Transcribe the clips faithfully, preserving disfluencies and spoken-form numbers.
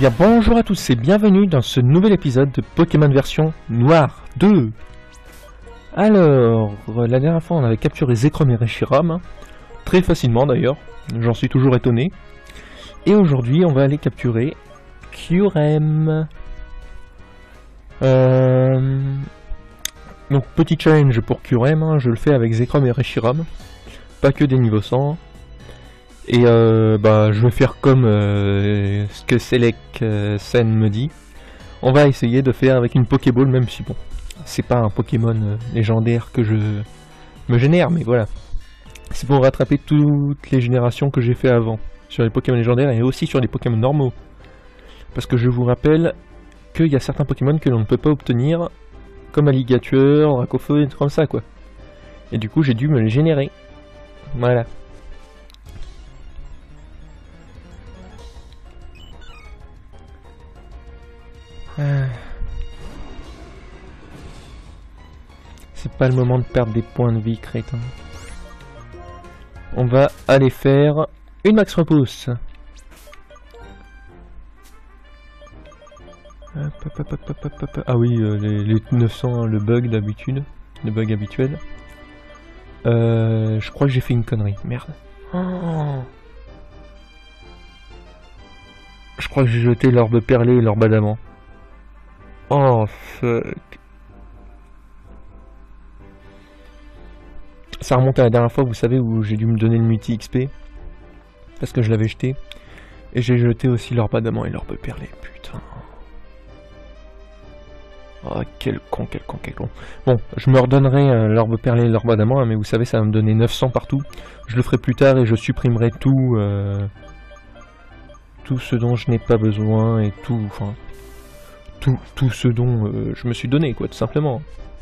bien bonjour à tous et bienvenue dans ce nouvel épisode de Pokémon version Noire deux. Alors, la dernière fois on avait capturé Zekrom et Reshiram, très facilement d'ailleurs, j'en suis toujours étonné. Et aujourd'hui on va aller capturer Kyurem. Euh... Donc petit challenge pour Kyurem, hein, je le fais avec Zekrom et Reshiram, pas que des niveaux cent. Et euh, bah, je vais faire comme euh, ce que Selec euh, Sen me dit. On va essayer de faire avec une Pokéball, même si bon, c'est pas un Pokémon euh, légendaire que je me génère, mais voilà. C'est pour rattraper toutes les générations que j'ai fait avant, sur les Pokémon légendaires et aussi sur les Pokémon normaux. Parce que je vous rappelle qu'il y a certains Pokémon que l'on ne peut pas obtenir, comme Alligator, Dracofeu, et comme ça quoi. Et du coup j'ai dû me les générer. Voilà. C'est pas le moment de perdre des points de vie, crétin. On va aller faire une max repousse. Ah oui, euh, les, les neuf cents, le bug d'habitude, le bug habituel. Euh, je crois que j'ai fait une connerie, merde. Oh. Je crois que j'ai jeté l'orbe perlé et l'orbe adamant. Oh fuck. Ça remonte à la dernière fois, vous savez, où j'ai dû me donner le multi X P. Parce que je l'avais jeté. Et j'ai jeté aussi l'orbe adamant et l'orbe perlé, putain. Oh quel con, quel con, quel con. Bon, je me redonnerai euh, l'orbe perlé et l'orbe adamant, hein, mais vous savez, ça va me donner neuf cents partout. Je le ferai plus tard et je supprimerai tout... Euh, tout ce dont je n'ai pas besoin et tout... Enfin... Tout, tout ce dont euh, je me suis donné, quoi, tout simplement.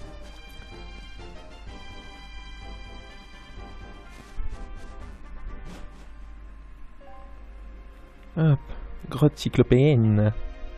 Hop, grotte cyclopéenne.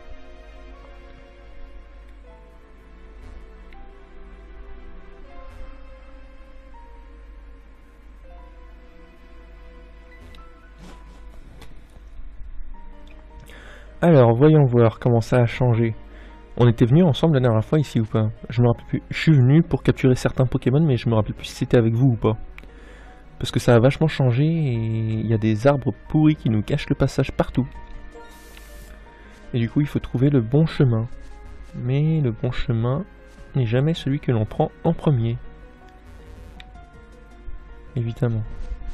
Alors, voyons voir comment ça a changé. On était venus ensemble la dernière fois ici ou pas? Je me rappelle plus. Je suis venu pour capturer certains Pokémon, mais je me rappelle plus si c'était avec vous ou pas. Parce que ça a vachement changé et il y a des arbres pourris qui nous cachent le passage partout. Et du coup, il faut trouver le bon chemin. Mais le bon chemin n'est jamais celui que l'on prend en premier. Évidemment.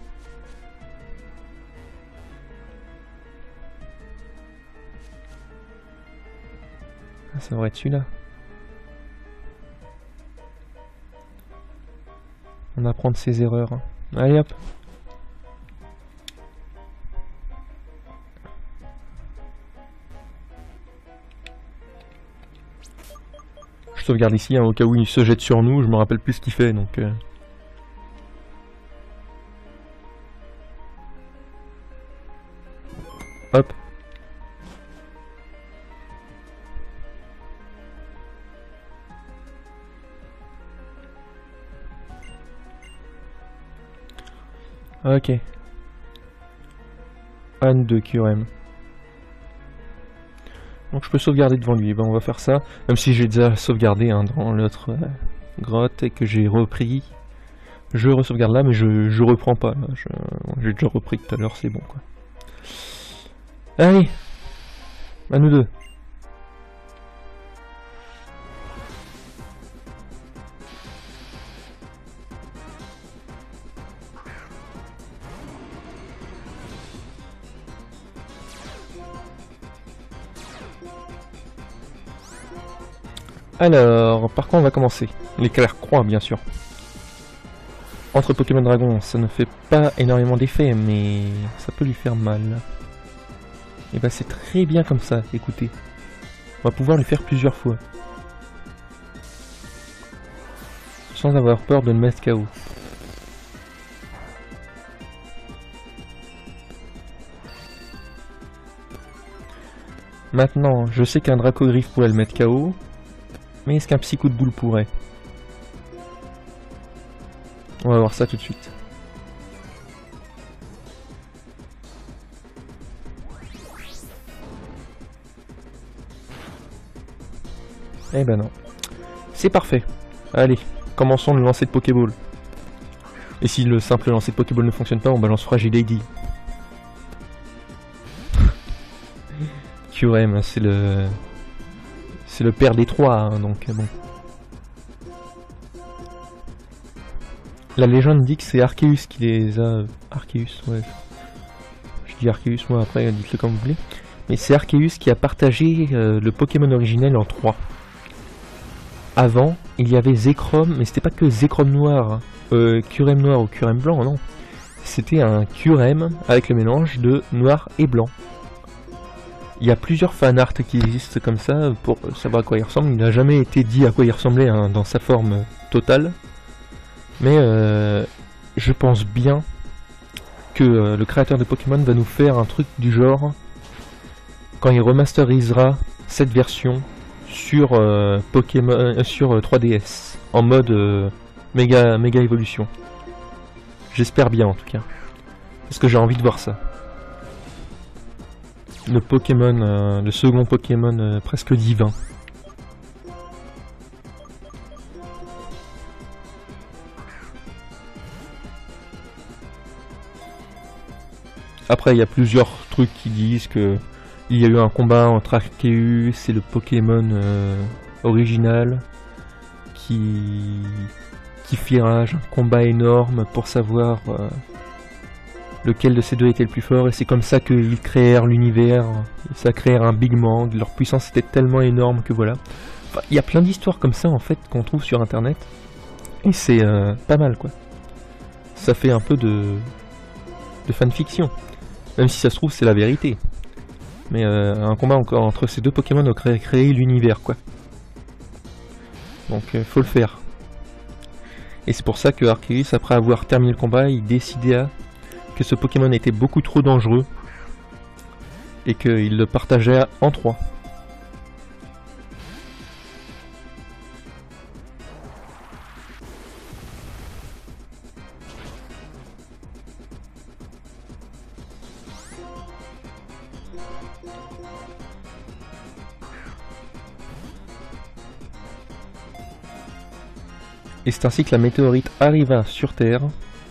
Ah, ça devrait être celui-là. On apprend de ses erreurs. Hein. Allez hop. Je sauvegarde ici hein, au cas où il se jette sur nous. Je me rappelle plus ce qu'il fait donc. Euh... Hop. Ok. Anne de Kyurem. Donc je peux sauvegarder devant lui. Ben on va faire ça. Même si j'ai déjà sauvegardé hein, dans l'autre euh, grotte et que j'ai repris. Je re-sauvegarde là mais je, je reprends pas. J'ai déjà repris tout à l'heure, c'est bon quoi. Allez. À nous deux. Alors, par quoi on va commencer? L'éclair croix, bien sûr. Entre Pokémon Dragon, ça ne fait pas énormément d'effet, mais ça peut lui faire mal. Et bah c'est très bien comme ça, écoutez. On va pouvoir lui faire plusieurs fois. Sans avoir peur de le mettre K O. Maintenant, je sais qu'un Dracogriffe pourrait le mettre K O. Mais est-ce qu'un petit coup de boule pourrait? On va voir ça tout de suite. Eh ben non. C'est parfait. Allez, commençons le lancer de Pokéball. Et si le simple lancer de Pokéball ne fonctionne pas, on balance Fragilady. Kyurem, c'est le... C'est le père des trois, hein, donc bon. La légende dit que c'est Arceus qui les a... Arceus, ouais. Je dis Arceus, moi après, dites-le comme vous voulez. Mais c'est Arceus qui a partagé euh, le Pokémon originel en trois. Avant, il y avait Zekrom, mais c'était pas que Zekrom noir, hein. euh, Kyurem noir ou Kyurem blanc, non. C'était un Kyurem avec le mélange de noir et blanc. Il y a plusieurs fanarts qui existent comme ça pour savoir à quoi il ressemble. Il n'a jamais été dit à quoi il ressemblait, hein, dans sa forme totale. Mais euh, je pense bien que euh, le créateur de Pokémon va nous faire un truc du genre quand il remasterisera cette version sur euh, Pokémon euh, sur euh, trois D S en mode euh, méga méga évolution. J'espère bien en tout cas, parce que j'ai envie de voir ça. Le Pokémon, euh, le second Pokémon euh, presque divin. Après, il y a plusieurs trucs qui disent que il y a eu un combat entre Arceus et le Pokémon euh, original qui qui fera un combat énorme pour savoir euh, lequel de ces deux était le plus fort, et c'est comme ça qu'ils créèrent l'univers, ça créèrent un Big Bang, leur puissance était tellement énorme que voilà. Enfin, il y a plein d'histoires comme ça en fait qu'on trouve sur internet, et c'est euh, pas mal quoi. Ça fait un peu de, de fanfiction, même si ça se trouve c'est la vérité. Mais euh, un combat encore entre ces deux Pokémon a créé, créé l'univers quoi. Donc euh, faut le faire. Et c'est pour ça que Arceus, après avoir terminé le combat, il décida que ce Pokémon était beaucoup trop dangereux et qu'il le partageait en trois. Et c'est ainsi que la météorite arriva sur Terre.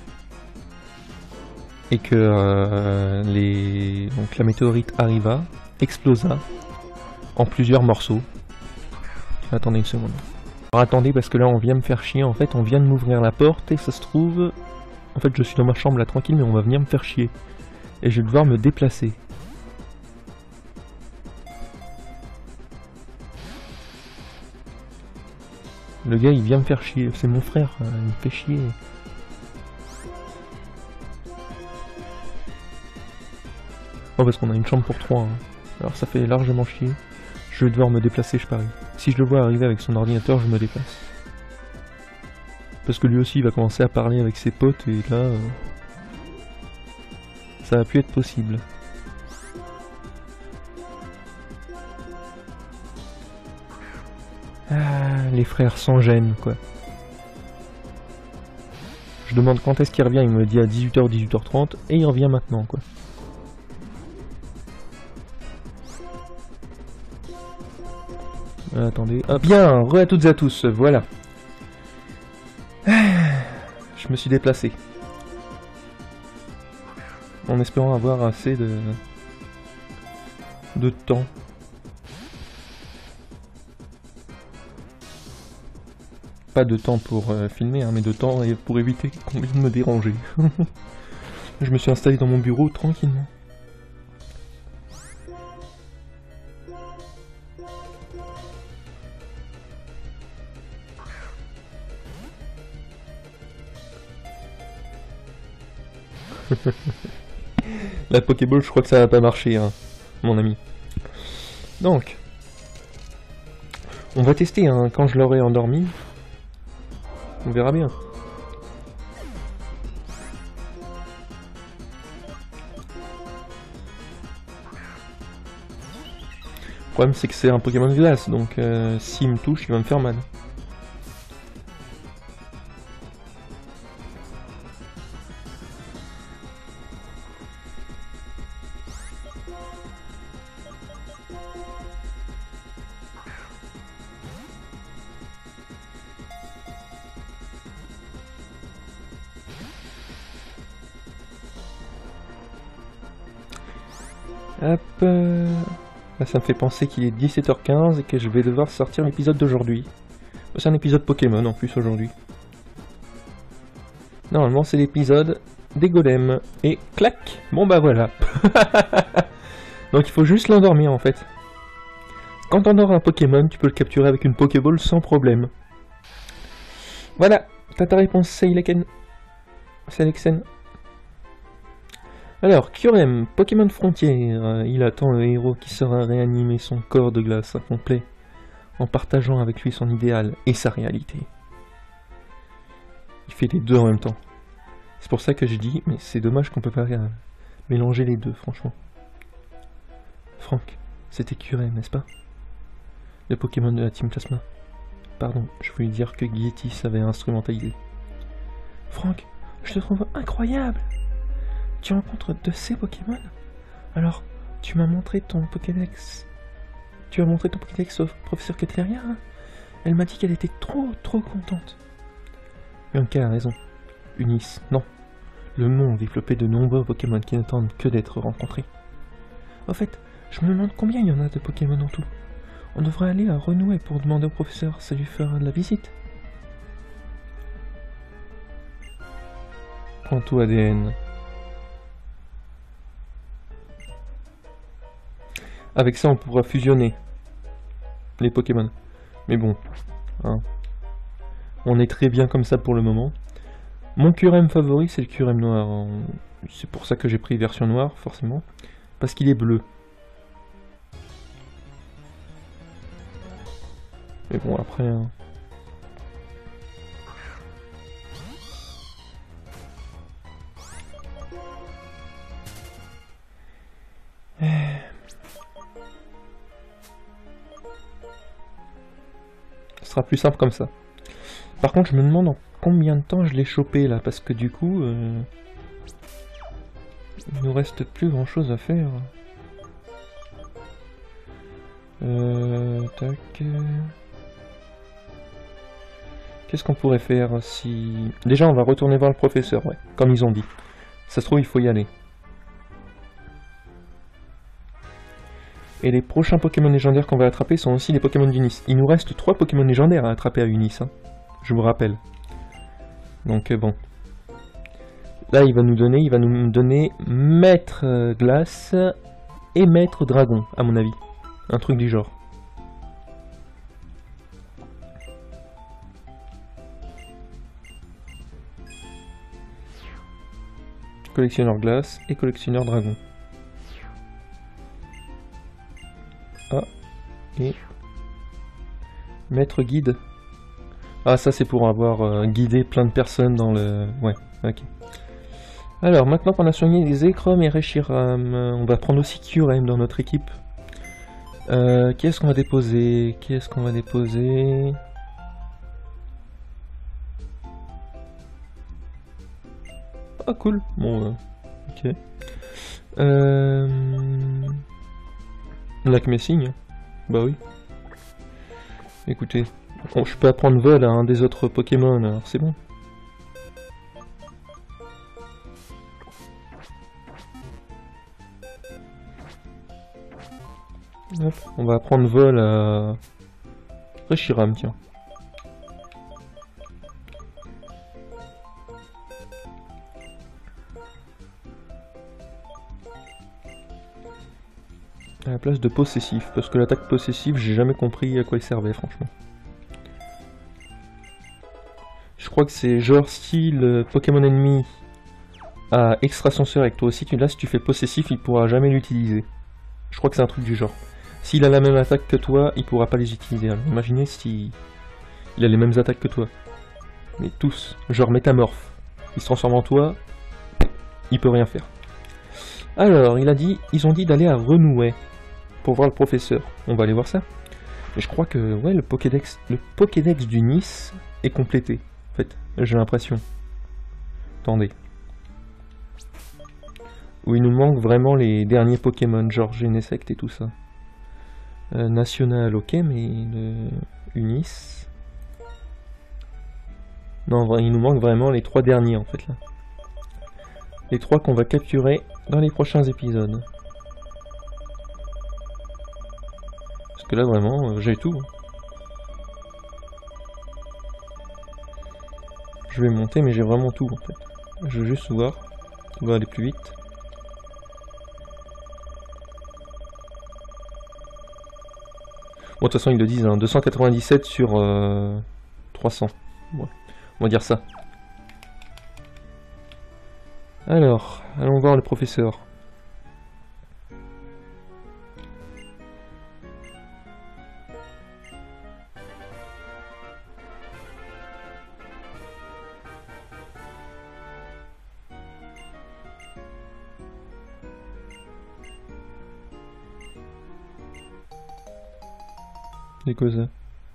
Et que euh, les... Donc la météorite arriva, explosa en plusieurs morceaux. Attendez une seconde. Alors attendez, parce que là on vient me faire chier, en fait on vient de m'ouvrir la porte et ça se trouve... En fait je suis dans ma chambre là tranquille, mais on va venir me faire chier. Et je vais devoir me déplacer. Le gars il vient me faire chier, c'est mon frère, il me fait chier. Oh, parce qu'on a une chambre pour trois, hein. Alors ça fait largement chier. Je vais devoir me déplacer, je parie. Si je le vois arriver avec son ordinateur, je me déplace. Parce que lui aussi, il va commencer à parler avec ses potes, et là... Euh, ça va plus être possible. Ah, les frères sans gêne, quoi. Je demande quand est-ce qu'il revient, il me dit à dix-huit heures, dix-huit heures trente, et il revient maintenant, quoi. Attendez, ah, bien, re à toutes et à tous, voilà. Je me suis déplacé. En espérant avoir assez de... de temps. Pas de temps pour euh, filmer, hein, mais de temps et pour éviter qu'on vienne me déranger. Je me suis installé dans mon bureau tranquillement. La Pokéball, je crois que ça va pas marcher, hein, mon ami. Donc, on va tester, hein, quand je l'aurai endormi. On verra bien. Le problème, c'est que c'est un Pokémon de glace, donc euh, s'il me touche, il va me faire mal. Hop. Euh... Là, ça me fait penser qu'il est dix-sept heures quinze et que je vais devoir sortir l'épisode d'aujourd'hui. C'est un épisode Pokémon en plus aujourd'hui. Normalement, c'est l'épisode des golems. Et clac. Bon bah voilà. Donc il faut juste l'endormir en fait. Quand t'endors un Pokémon, tu peux le capturer avec une Pokéball sans problème. Voilà, t'as ta réponse, Seileken. Selexen. Alors, Kyurem, Pokémon Frontière. Il attend le héros qui saura réanimer son corps de glace incomplet en partageant avec lui son idéal et sa réalité. Il fait les deux en même temps. C'est pour ça que je dis, mais c'est dommage qu'on peut pas euh, mélanger les deux, franchement. Franck, c'était Kyurem, n'est-ce pas? Le Pokémon de la Team Plasma. Pardon, je voulais dire que Guietti savait instrumentaliser. Franck, je te trouve incroyable. Tu rencontres de ces Pokémon? Alors, tu m'as montré ton Pokédex. Tu as montré ton Pokédex au professeur Cutleria, hein? Elle m'a dit qu'elle était trop, trop contente. Bianca a raison. Unis, non. Le monde est peuplé de nombreux Pokémon qui n'attendent que d'être rencontrés. Au fait, je me demande combien il y en a de Pokémon en tout. On devrait aller à Renouet pour demander au professeur si lui fera de la visite. Prends tout A D N. Avec ça, on pourra fusionner les Pokémon. Mais bon, hein, on est très bien comme ça pour le moment. Mon Kyurem favori, c'est le Kyurem noir. C'est pour ça que j'ai pris version noire, forcément. Parce qu'il est bleu. Mais bon, après... Hein. Ce sera plus simple comme ça. Par contre, je me demande en combien de temps je l'ai chopé là, parce que du coup... Euh, il nous reste plus grand chose à faire. Euh... Tac... Qu'est-ce qu'on pourrait faire si... Déjà, on va retourner voir le professeur, ouais, comme ils ont dit. Ça se trouve, il faut y aller. Et les prochains Pokémon légendaires qu'on va attraper sont aussi les Pokémon d'Unis. Il nous reste trois Pokémon légendaires à attraper à Unis, hein, je vous rappelle. Donc euh, bon. Là, il va nous donner, il va nous donner Maître euh, Glace et Maître Dragon, à mon avis. Un truc du genre. Collectionneur glace et collectionneur dragon. Ah, et maître guide. Ah, ça c'est pour avoir euh, guidé plein de personnes dans le... Ouais, ok. Alors, maintenant qu'on a soigné les Zekrom et Reshiram, on va prendre aussi Kyurem dans notre équipe. Euh, qui est-ce qu'on va déposer? Qui est-ce qu'on va déposer? Ah cool, bon, euh, ok. Euh... Lac Messing, bah oui. Écoutez, bon, je peux apprendre vol à un des autres Pokémon, alors c'est bon. Hop, on va apprendre vol à Reshiram, tiens. À la place de possessif, parce que l'attaque possessive, j'ai jamais compris à quoi il servait, franchement. Je crois que c'est genre si le Pokémon ennemi a extrasenseur avec toi aussi, tu, là si tu fais possessif, il pourra jamais l'utiliser. Je crois que c'est un truc du genre. S'il a la même attaque que toi, il pourra pas les utiliser. Alors, imaginez si il a les mêmes attaques que toi. Mais tous, genre métamorphe. Il se transforme en toi, il peut rien faire. Alors, il a dit, ils ont dit d'aller à Renouet pour voir le professeur. On va aller voir ça. Et je crois que ouais, le Pokédex, le Pokédex du Nice est complété. En fait, j'ai l'impression. Attendez. Où il nous manque vraiment les derniers Pokémon, genre Genesect et tout ça. Euh, National, ok, mais le Unis. Non, il nous manque vraiment les trois derniers en fait là. Les trois qu'on va capturer dans les prochains épisodes. que là vraiment, euh, j'ai tout. Je vais monter, mais j'ai vraiment tout en fait. Je veux juste voir. On va aller plus vite. Bon, de toute façon, ils le disent, hein, deux cent quatre-vingt-dix-sept sur euh, trois cents. Ouais. On va dire ça. Alors, allons voir le professeur. C'est quoi ça?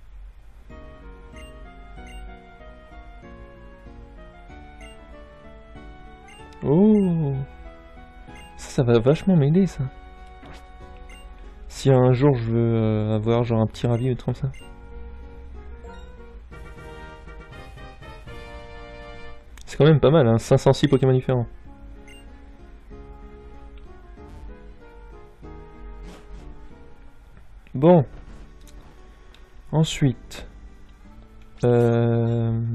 Oh, ça, ça va vachement m'aider ça. Si un jour je veux euh, avoir genre un petit ravi ou comme ça. C'est quand même pas mal, hein, cinq cent six Pokémon différents. Bon. Ensuite. Euh...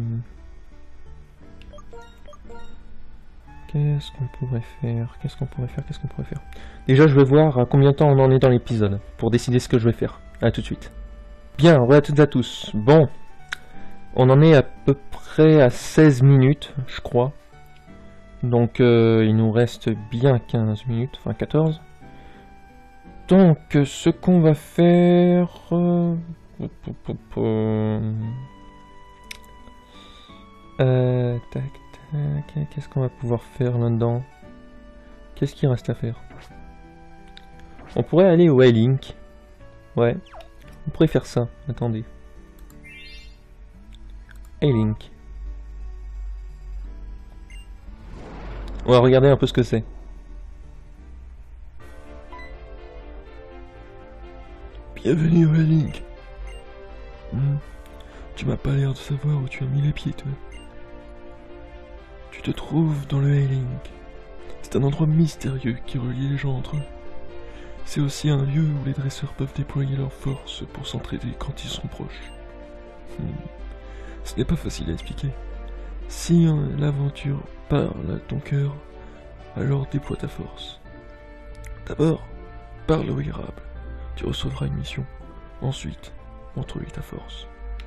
Qu'est-ce qu'on pourrait faire? Qu'est-ce qu'on pourrait faire? Qu'est-ce qu'on pourrait faire? Déjà, je vais voir à combien de temps on en est dans l'épisode, pour décider ce que je vais faire. A tout de suite. Bien, voilà à toutes et à tous. Bon. On en est à peu près à seize minutes, je crois. Donc, euh, il nous reste bien quinze minutes, enfin quatorze. Donc, ce qu'on va faire... Euh... Euh, tac, tac, qu'est-ce qu'on va pouvoir faire là-dedans? Qu'est-ce qu'il reste à faire? On pourrait aller au A-Link. Ouais, on pourrait faire ça. Attendez. A-Link. On va regarder un peu ce que c'est. Bienvenue au A-Link. Hmm. Tu m'as pas l'air de savoir où tu as mis les pieds, toi. Tu te trouves dans le A-Link. C'est un endroit mystérieux qui relie les gens entre eux. C'est aussi un lieu où les dresseurs peuvent déployer leur force pour s'entraider quand ils sont proches. Hmm. Ce n'est pas facile à expliquer. Si hein, l'aventure parle à ton cœur, alors déploie ta force. D'abord, parle au érable. Tu recevras une mission. Ensuite, montre-lui ta force.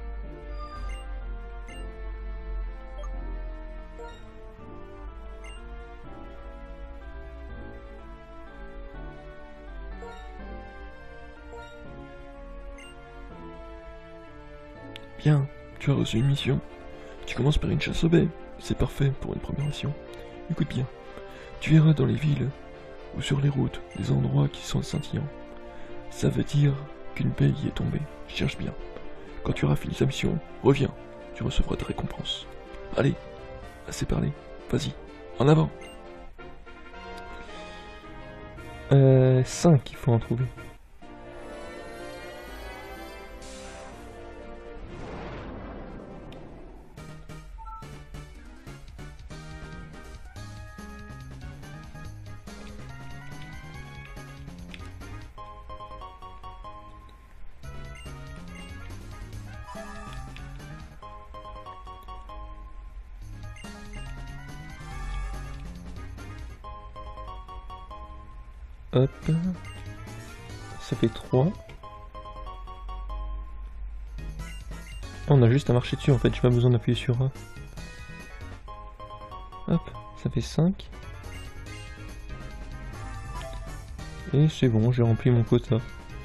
Bien, tu as reçu une mission. Tu commences par une chasse au baies. C'est parfait pour une première mission. Écoute bien, tu verras dans les villes ou sur les routes des endroits qui sont scintillants. Ça veut dire qu'une baie y est tombée. Cherche bien. Quand tu auras fini ta mission, reviens. Tu recevras ta récompense. Allez, assez parlé. Vas-y, en avant. Euh, cinq, il faut en trouver. Hop, ça fait trois. On a juste à marcher dessus en fait, j'ai pas besoin d'appuyer sur A. Hop, ça fait cinq. Et c'est bon, j'ai rempli mon quota.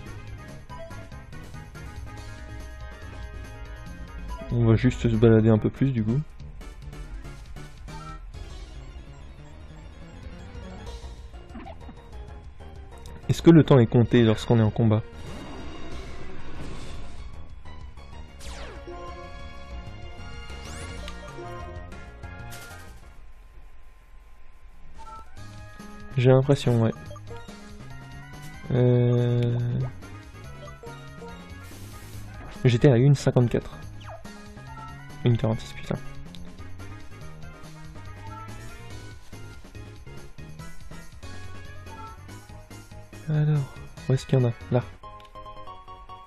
On va juste se balader un peu plus du coup. Est-ce que le temps est compté lorsqu'on est en combat? J'ai l'impression, ouais. Euh... J'étais à une cinquante-quatre. une quarante-six, putain. Alors, où est-ce qu'il y en a? Là.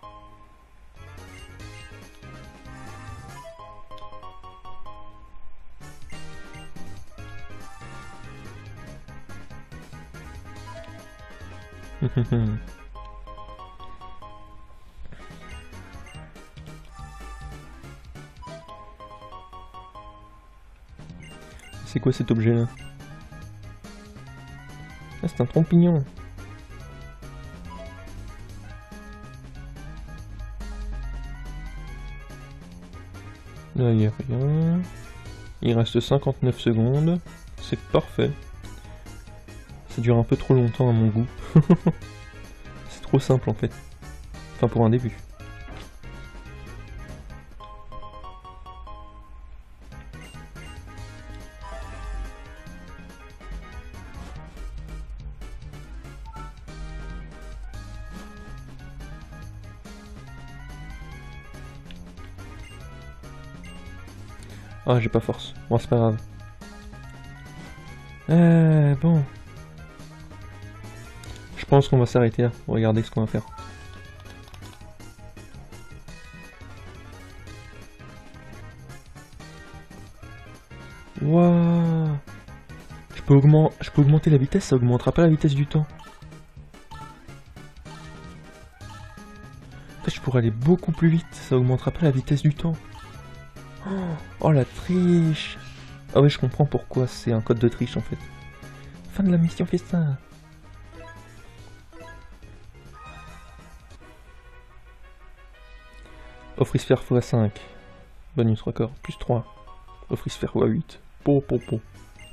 C'est quoi cet objet là? Ah, c'est un champignon. Là, il n'y a rien. Il reste cinquante-neuf secondes. C'est parfait. Ça dure un peu trop longtemps à mon goût. C'est trop simple en fait. Enfin, pour un début. Ah, j'ai pas force. Bon, c'est pas grave. Euh, bon. Je pense qu'on va s'arrêter là. Regardez ce qu'on va faire. Waouh. Je peux augmenter, je peux augmenter la vitesse, ça augmentera pas la vitesse du temps. En fait, je pourrais aller beaucoup plus vite, ça augmentera pas la vitesse du temps. Oh la triche. Ah ouais, je comprends pourquoi c'est un code de triche en fait. Fin de la mission festin. Offrisphère fois cinq. Bonus record, plus trois. Offrisphère fois huit. Po po po.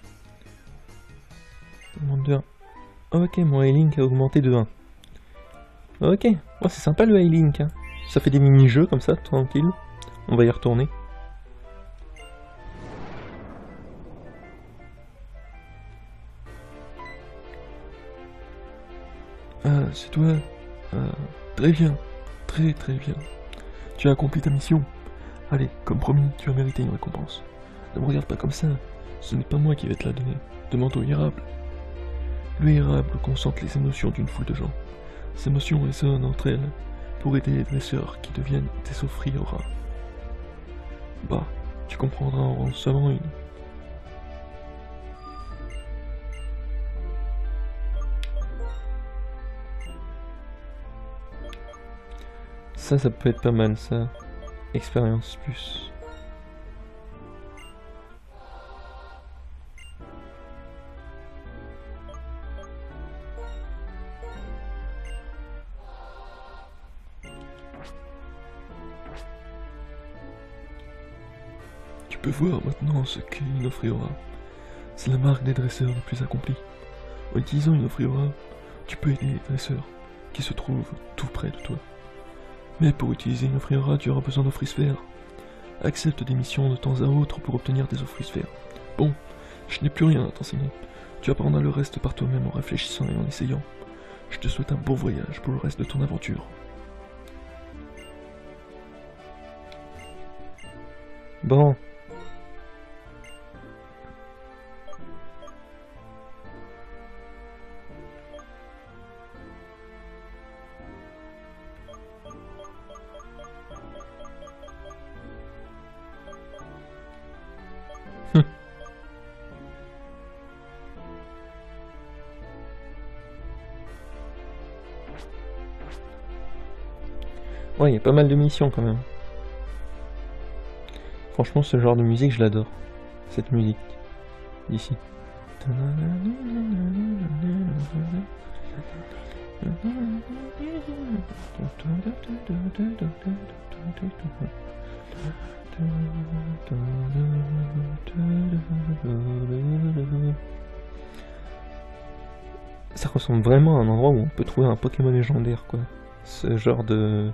de un. Ok, mon Highlink a augmenté de un. Ok, oh, c'est sympa le Highlink. Hein. Ça fait des mini-jeux comme ça, tranquille. On va y retourner. Ah, c'est toi. Ah, très bien. Très très bien. Tu as accompli ta mission. Allez, comme promis, tu as mérité une récompense. Ne me regarde pas comme ça. Ce n'est pas moi qui vais te la donner. Demande au érable. Le érable concentre les émotions d'une foule de gens. Ces émotions résonnent entre elles pour aider les dresseurs qui deviennent des offrioras. Bah, tu comprendras en recevant une. Ça, ça peut être pas mal, ça. Expérience plus. Tu peux voir maintenant ce qu'est une offriora. C'est la marque des dresseurs les plus accomplis. En utilisant une offriora, tu peux aider les dresseurs qui se trouvent tout près de toi. Mais pour utiliser une offriora, tu auras besoin d'offrisphères. Accepte des missions de temps à autre pour obtenir des offrisphères. Bon, je n'ai plus rien à t'enseigner. Tu apprendras le reste par toi-même en réfléchissant et en essayant. Je te souhaite un bon voyage pour le reste de ton aventure. Bon. Ouais, il y a pas mal de missions quand même. Franchement, ce genre de musique, je l'adore. Cette musique. D'ici. Ça ressemble vraiment à un endroit où on peut trouver un Pokémon légendaire, quoi. Ce genre de...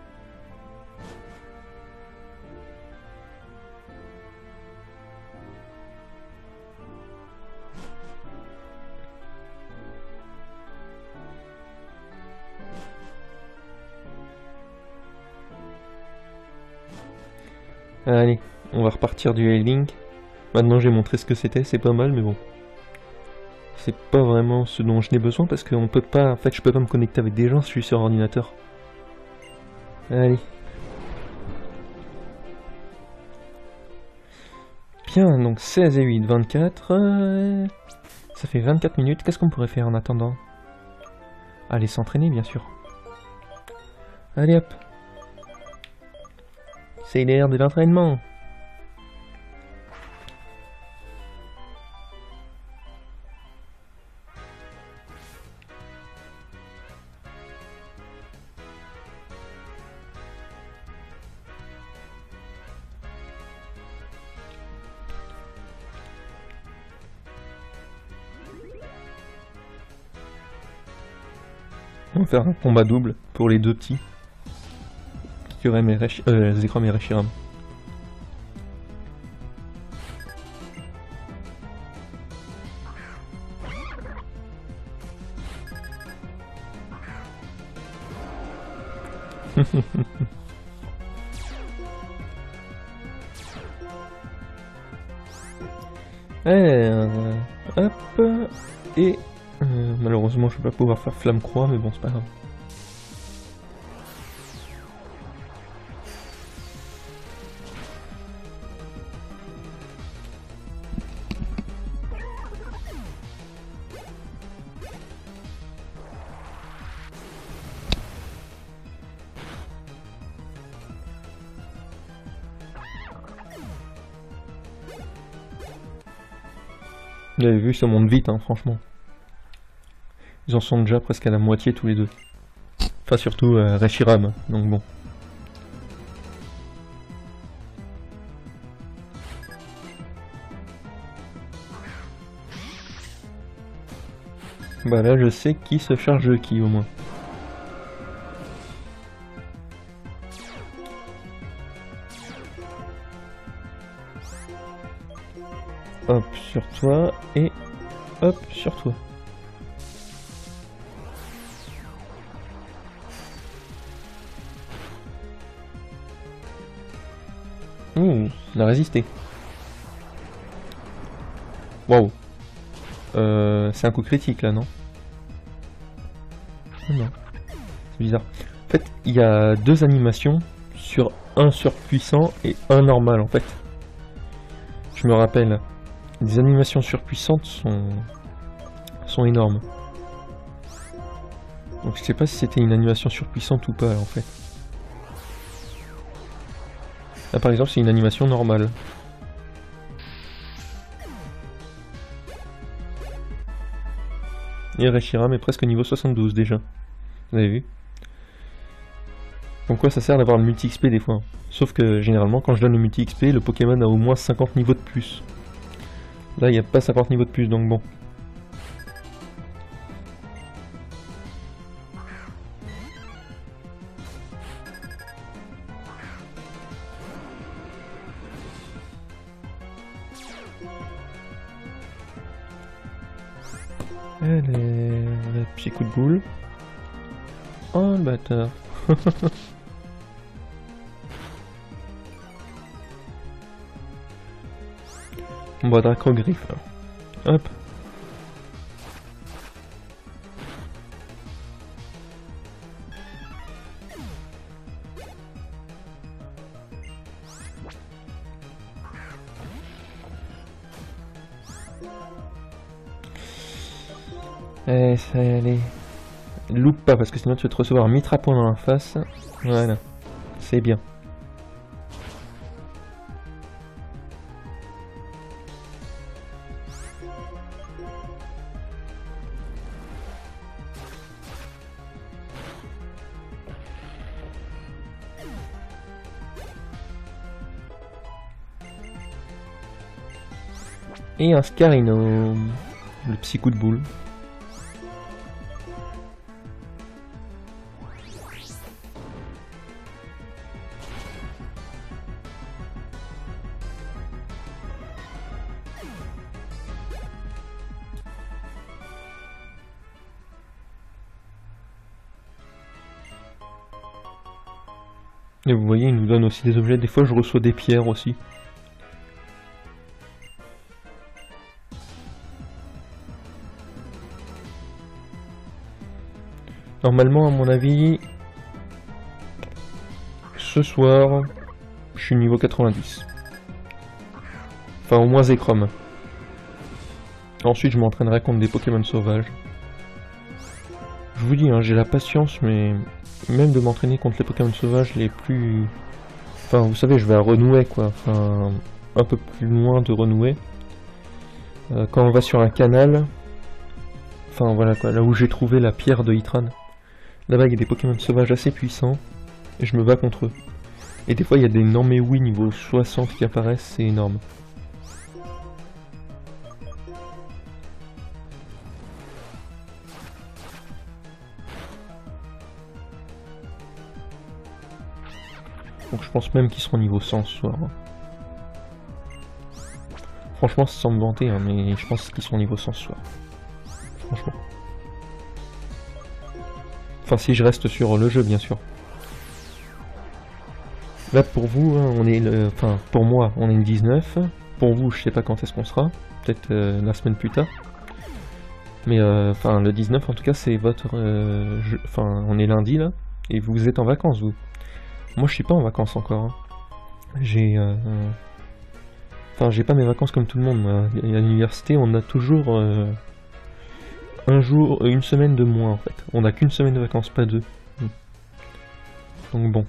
Allez, on va repartir du Highlink. Maintenant j'ai montré ce que c'était, c'est pas mal, mais bon. C'est pas vraiment ce dont je n'ai besoin parce qu'on peut pas... En fait, je peux pas me connecter avec des gens si je suis sur ordinateur. Allez. Bien, donc seize et huit, vingt-quatre. Euh... Ça fait vingt-quatre minutes. Qu'est-ce qu'on pourrait faire en attendant? Allez s'entraîner, bien sûr. Allez hop. C'est l'heure de l'entraînement. On va faire un combat double pour les deux petits. Kyurem et Resh... euh, Zekrom et Reshiram. Alors, hop, et euh, malheureusement je vais pas pouvoir faire flamme croix, mais bon c'est pas grave. Vous avez vu, ça monte vite, hein, franchement. Ils en sont déjà presque à la moitié tous les deux. Enfin, surtout euh, Reshiram, donc bon. Bah là, je sais qui se charge de qui, au moins. Hop, sur toi, et hop, sur toi. Ouh, il a résisté. Waouh. Euh, c'est un coup critique là, non? Non. C'est bizarre. En fait, il y a deux animations sur un surpuissant et un normal en fait. Je me rappelle. Les animations surpuissantes sont, sont énormes. Donc je sais pas si c'était une animation surpuissante ou pas en fait. Là par exemple c'est une animation normale. Et Reshiram est presque niveau soixante-douze déjà. Vous avez vu? Donc quoi ça sert d'avoir le multi-X P des fois. Sauf que généralement quand je donne le multi-X P, le Pokémon a au moins cinquante niveaux de plus. Là, il n'y a pas cinquante niveaux de plus, donc bon. Allez, le petit coup de boule. Oh, le bâtard. On va Dracogriffe alors. Hop. Allez, ça allez. Loupe pas parce que sinon tu vas te recevoir un mitrapo dans la face. Voilà. C'est bien. Et un Scarino, le petit coup de boule. Et vous voyez, il nous donne aussi des objets. Des fois, je reçois des pierres aussi. Normalement, à mon avis, ce soir, je suis niveau quatre-vingt-dix. Enfin, au moins Zekrom. Ensuite, je m'entraînerai contre des Pokémon sauvages. Je vous dis, hein, j'ai la patience, mais même de m'entraîner contre les Pokémon sauvages les plus... Enfin, vous savez, je vais à Renouet, quoi. Enfin, un peu plus loin de Renouet. Euh, quand on va sur un canal... Enfin, voilà, quoi. Là où j'ai trouvé la pierre de Hitran. Là-bas, il y a des Pokémon sauvages assez puissants. Et je me bats contre eux. Et des fois, il y a des Norméoui niveau soixante qui apparaissent, c'est énorme. Donc je pense même qu'ils seront niveau cent ce soir. Franchement, c'est sans me vanter, hein, mais je pense qu'ils sont niveau cent ce soir. Franchement. Enfin, si je reste sur le jeu, bien sûr. Là, pour vous, hein, on est le... Enfin, pour moi, on est le dix-neuf. Pour vous, je sais pas quand est-ce qu'on sera. Peut-être euh, la semaine plus tard. Mais, euh, enfin, le dix-neuf, en tout cas, c'est votre... Euh, jeu... Enfin, on est lundi, là. Et vous êtes en vacances, vous. Moi, je suis pas en vacances encore. Hein. J'ai... Euh... Enfin, j'ai pas mes vacances comme tout le monde. Moi. À l'université, on a toujours... Euh... un jour, une semaine de moins, en fait. On n'a qu'une semaine de vacances, pas deux. Donc bon.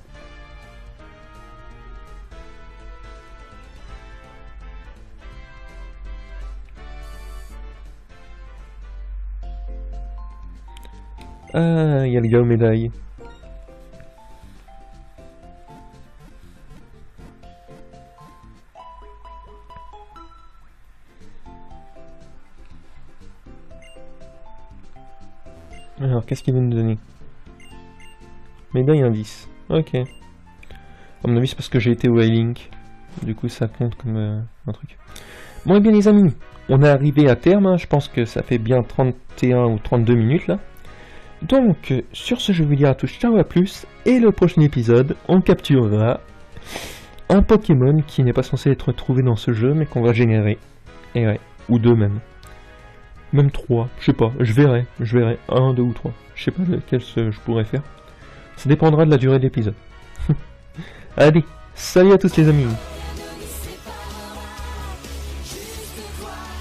Ah, il y a le gars aux médailles. Alors, qu'est-ce qu'il veut nous donner? Médaille indice. Ok. À mon avis, c'est parce que j'ai été au A-Link. Du coup, ça compte comme euh, un truc. Bon, et bien les amis, on est arrivé à terme. Hein. Je pense que ça fait bien trente et un ou trente-deux minutes, là. Donc, euh, sur ce, je vais vous dire à tous ciao, à plus. Et le prochain épisode, on capturera un Pokémon qui n'est pas censé être trouvé dans ce jeu, mais qu'on va générer. Et ouais, ou deux même. Même trois, je sais pas, je verrai, je verrai, un, deux ou trois. Je sais pas lequel je pourrais faire. Ça dépendra de la durée de l'épisode. Allez, salut à tous les amis.